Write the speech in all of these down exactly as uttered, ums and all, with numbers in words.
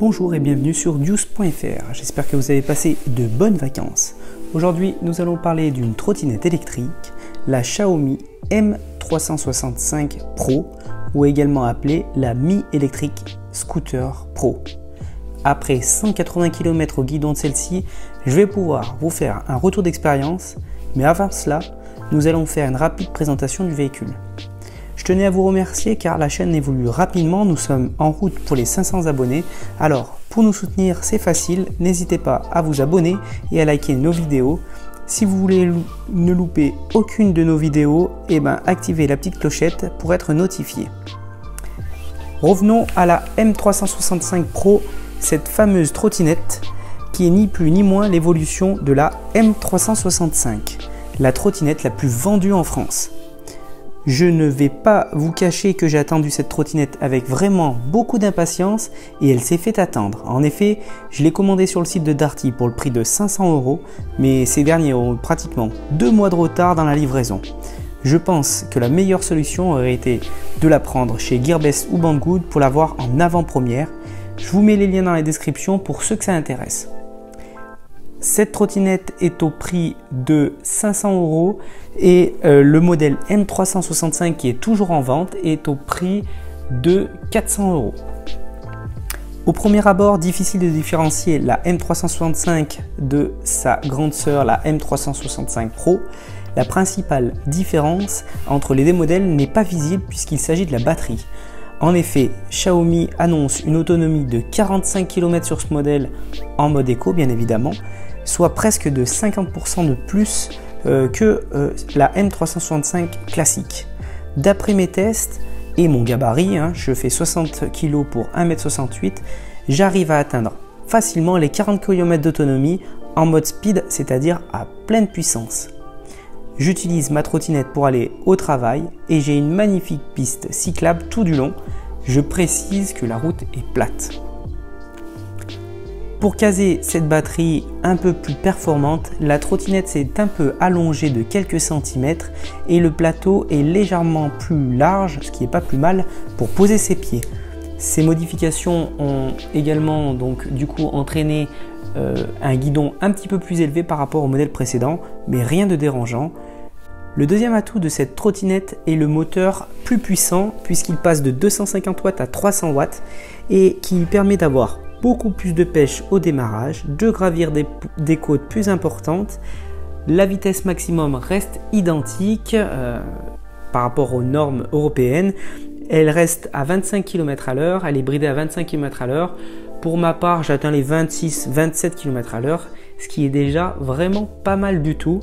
Bonjour et bienvenue sur Deuce point F R, j'espère que vous avez passé de bonnes vacances. Aujourd'hui nous allons parler d'une trottinette électrique, la Xiaomi M trois cent soixante-cinq Pro, ou également appelée la Mi Electric Scooter Pro. Après cent quatre-vingts kilomètres au guidon de celle-ci, je vais pouvoir vous faire un retour d'expérience, mais avant cela, nous allons faire une rapide présentation du véhicule. Je tenais à vous remercier car la chaîne évolue rapidement, nous sommes en route pour les cinq cents abonnés. Alors pour nous soutenir c'est facile, n'hésitez pas à vous abonner et à liker nos vidéos. Si vous voulez ne louper aucune de nos vidéos, eh ben, activez la petite clochette pour être notifié. Revenons à la M trois cent soixante-cinq Pro, cette fameuse trottinette qui est ni plus ni moins l'évolution de la M trois cent soixante-cinq, la trottinette la plus vendue en France. Je ne vais pas vous cacher que j'ai attendu cette trottinette avec vraiment beaucoup d'impatience et elle s'est fait attendre. En effet, je l'ai commandée sur le site de Darty pour le prix de cinq cents euros, mais ces derniers ont pratiquement deux mois de retard dans la livraison. Je pense que la meilleure solution aurait été de la prendre chez Gearbest ou Banggood pour l'avoir en avant-première. Je vous mets les liens dans la description pour ceux que ça intéresse. Cette trottinette est au prix de cinq cents euros et euh, le modèle M trois cent soixante-cinq qui est toujours en vente est au prix de quatre cents euros. Au premier abord, difficile de différencier la M trois cent soixante-cinq de sa grande sœur, la M trois cent soixante-cinq Pro. La principale différence entre les deux modèles n'est pas visible puisqu'il s'agit de la batterie. En effet, Xiaomi annonce une autonomie de quarante-cinq kilomètres sur ce modèle en mode éco bien évidemment, soit presque de cinquante pour cent de plus euh, que euh, la M trois cent soixante-cinq classique. D'après mes tests et mon gabarit, hein, je fais soixante kilos pour un mètre soixante-huit, j'arrive à atteindre facilement les quarante kilomètres d'autonomie en mode speed, c'est-à-dire à pleine puissance. J'utilise ma trottinette pour aller au travail et j'ai une magnifique piste cyclable tout du long. Je précise que la route est plate. Pour caser cette batterie un peu plus performante, la trottinette s'est un peu allongée de quelques centimètres et le plateau est légèrement plus large, ce qui n'est pas plus mal pour poser ses pieds. Ces modifications ont également donc du coup entraîné euh, un guidon un petit peu plus élevé par rapport au modèle précédent, mais rien de dérangeant. Le deuxième atout de cette trottinette est le moteur plus puissant puisqu'il passe de deux cent cinquante watts à trois cents watts et qui permet d'avoir beaucoup plus de pêche au démarrage, de gravir des, des côtes plus importantes. La vitesse maximum reste identique euh, par rapport aux normes européennes. Elle reste à vingt-cinq kilomètres à l'heure, elle est bridée à vingt-cinq kilomètres à l'heure. Pour ma part, j'atteins les vingt-six vingt-sept kilomètres à l'heure, ce qui est déjà vraiment pas mal du tout.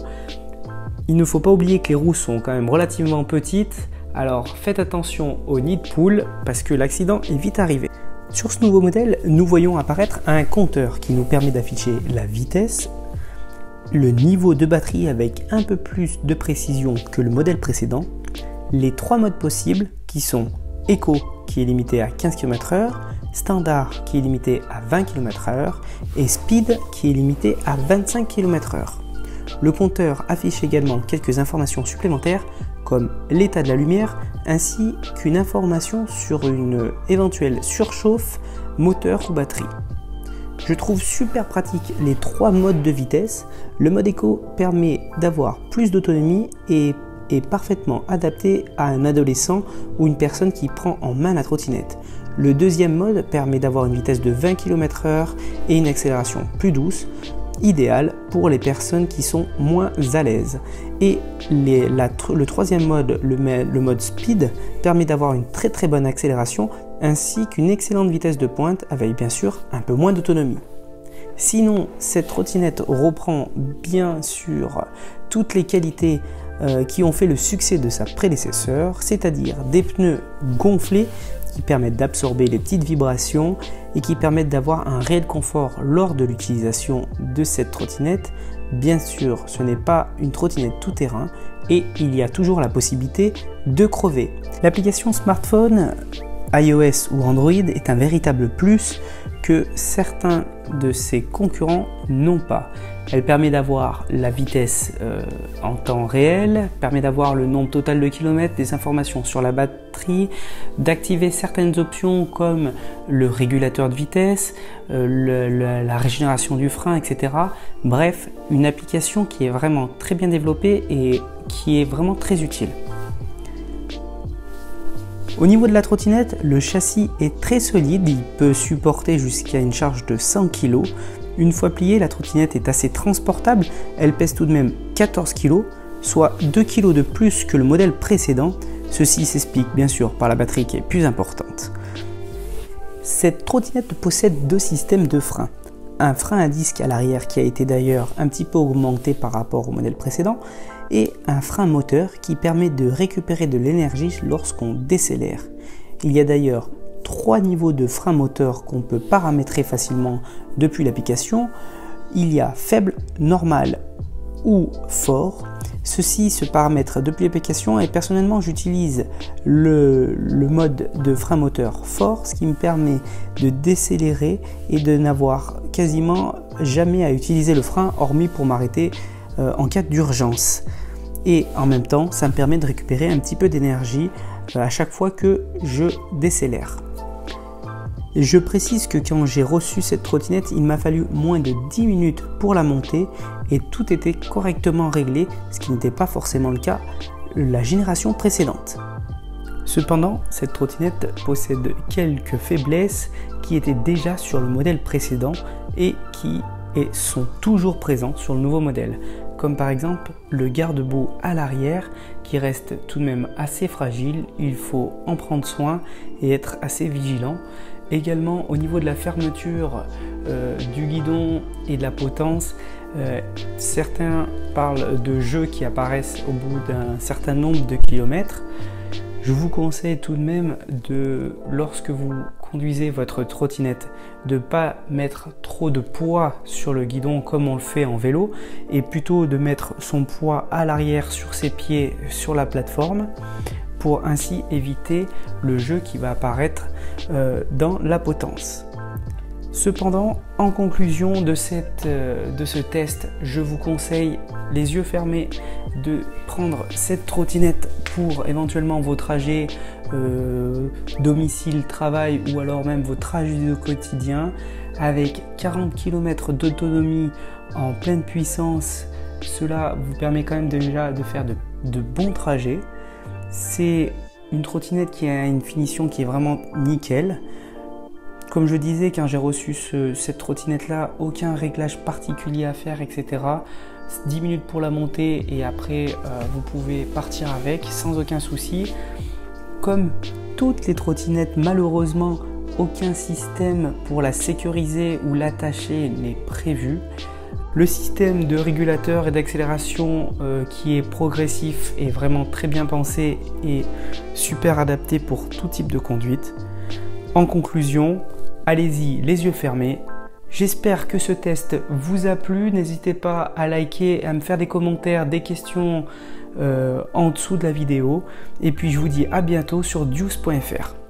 Il ne faut pas oublier que les roues sont quand même relativement petites, alors faites attention au nid de poule parce que l'accident est vite arrivé. Sur ce nouveau modèle, nous voyons apparaître un compteur qui nous permet d'afficher la vitesse, le niveau de batterie avec un peu plus de précision que le modèle précédent, les trois modes possibles qui sont Eco qui est limité à quinze kilomètres heure, Standard qui est limité à vingt kilomètres heure et Speed qui est limité à vingt-cinq kilomètres heure. Le compteur affiche également quelques informations supplémentaires comme l'état de la lumière ainsi qu'une information sur une éventuelle surchauffe moteur ou batterie. Je trouve super pratique les trois modes de vitesse. Le mode éco permet d'avoir plus d'autonomie et est parfaitement adapté à un adolescent ou une personne qui prend en main la trottinette. Le deuxième mode permet d'avoir une vitesse de vingt kilomètres heure et une accélération plus douce, idéal pour les personnes qui sont moins à l'aise. Et les, la, le troisième mode, le, le mode speed, permet d'avoir une très très bonne accélération ainsi qu'une excellente vitesse de pointe avec bien sûr un peu moins d'autonomie. Sinon, cette trottinette reprend bien sûr toutes les qualités euh, qui ont fait le succès de sa prédécesseur, c'est-à-dire des pneus gonflés qui permettent d'absorber les petites vibrations et qui permettent d'avoir un réel confort lors de l'utilisation de cette trottinette. Bien sûr, ce n'est pas une trottinette tout-terrain et il y a toujours la possibilité de crever. L'application smartphone iOS ou Android est un véritable plus que certains de ses concurrents n'ont pas. Elle permet d'avoir la vitesse euh, en temps réel, permet d'avoir le nombre total de kilomètres, des informations sur la batterie, d'activer certaines options comme le régulateur de vitesse, euh, le, le, la régénération du frein, et cetera. Bref, une application qui est vraiment très bien développée et qui est vraiment très utile. Au niveau de la trottinette, le châssis est très solide, il peut supporter jusqu'à une charge de cent kilos. Une fois pliée, la trottinette est assez transportable, elle pèse tout de même quatorze kilos, soit deux kilos de plus que le modèle précédent. Ceci s'explique bien sûr par la batterie qui est plus importante. Cette trottinette possède deux systèmes de frein. Un frein à disque à l'arrière qui a été d'ailleurs un petit peu augmenté par rapport au modèle précédent, et un frein moteur qui permet de récupérer de l'énergie lorsqu'on décélère. Il y a d'ailleurs trois niveaux de frein moteur qu'on peut paramétrer facilement depuis l'application. Il y a faible, normal ou fort. Ceci se paramètre depuis l'application et personnellement j'utilise le, le mode de frein moteur fort, ce qui me permet de décélérer et de n'avoir quasiment jamais à utiliser le frein hormis pour m'arrêter euh, en cas d'urgence. Et en même temps ça me permet de récupérer un petit peu d'énergie euh, à chaque fois que je décélère. Je précise que quand j'ai reçu cette trottinette, il m'a fallu moins de dix minutes pour la monter et tout était correctement réglé, ce qui n'était pas forcément le cas la génération précédente. Cependant, cette trottinette possède quelques faiblesses qui étaient déjà sur le modèle précédent et qui sont toujours présentes sur le nouveau modèle, comme par exemple le garde-boue à l'arrière qui reste tout de même assez fragile, il faut en prendre soin et être assez vigilant. Également au niveau de la fermeture euh, du guidon et de la potence, euh, certains parlent de jeux qui apparaissent au bout d'un certain nombre de kilomètres. Je vous conseille tout de même de, lorsque vous conduisez votre trottinette, de ne pas mettre trop de poids sur le guidon comme on le fait en vélo et plutôt de mettre son poids à l'arrière sur ses pieds sur la plateforme pour ainsi éviter le jeu qui va apparaître euh, dans la potence. Cependant, en conclusion de, cette, euh, de ce test, je vous conseille, les yeux fermés, de prendre cette trottinette pour éventuellement vos trajets euh, domicile-travail ou alors même vos trajets de quotidien avec quarante kilomètres d'autonomie en pleine puissance. Cela vous permet quand même déjà de faire de, de bons trajets. C'est une trottinette qui a une finition qui est vraiment nickel. Comme je disais, quand j'ai reçu ce, cette trottinette là, aucun réglage particulier à faire, et cetera. dix minutes pour la monter et après euh, vous pouvez partir avec sans aucun souci. Comme toutes les trottinettes, malheureusement, aucun système pour la sécuriser ou l'attacher n'est prévu. Le système de régulateur et d'accélération euh, qui est progressif est vraiment très bien pensé et super adapté pour tout type de conduite. En conclusion, allez-y les yeux fermés. J'espère que ce test vous a plu. N'hésitez pas à liker, à me faire des commentaires, des questions euh, en dessous de la vidéo. Et puis je vous dis à bientôt sur Deuce point F R.